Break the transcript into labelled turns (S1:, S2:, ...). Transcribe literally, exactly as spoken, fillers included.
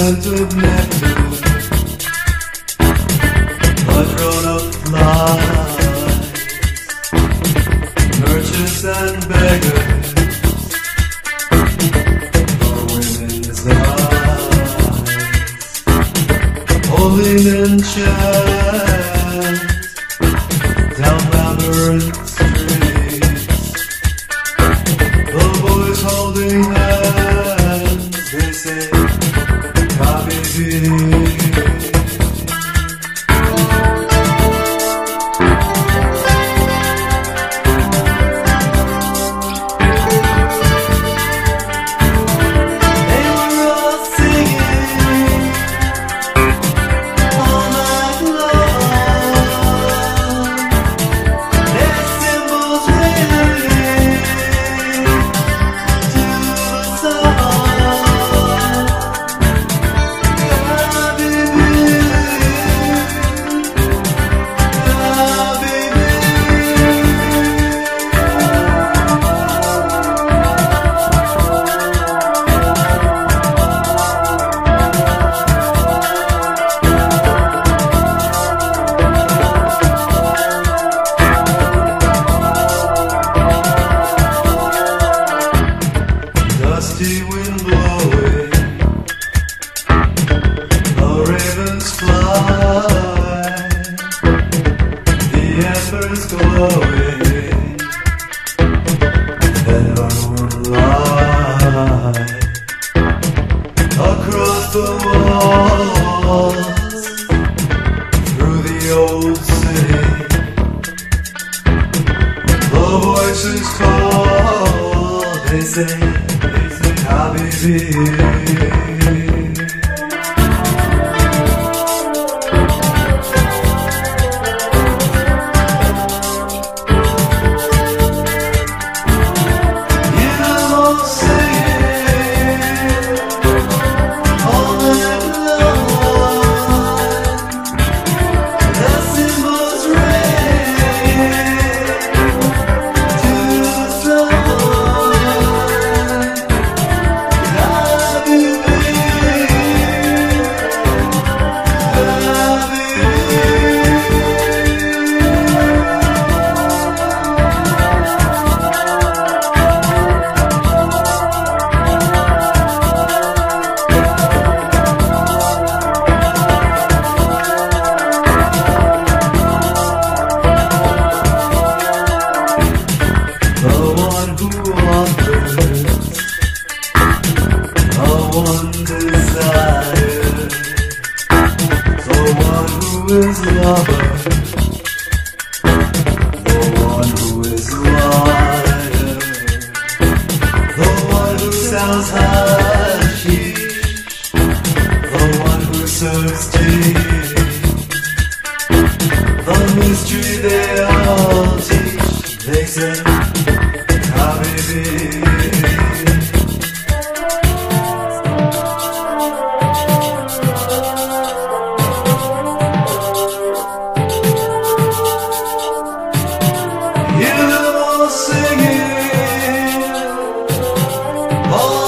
S1: scent of nectar, a drone of flies, merchants and beggars, for women's eyes, holding enchant down labyrinth streets, the boys holding hands, they say, copy dusty wind blowing, the ravens fly, the embers glowing, and our light across the walls, through the old city, the voices call, they say, Habibi. Is lover, the one who is liar, the one who sells hashish, the one who serves tea, the mystery they all teach, they say, Habibi.
S2: Oh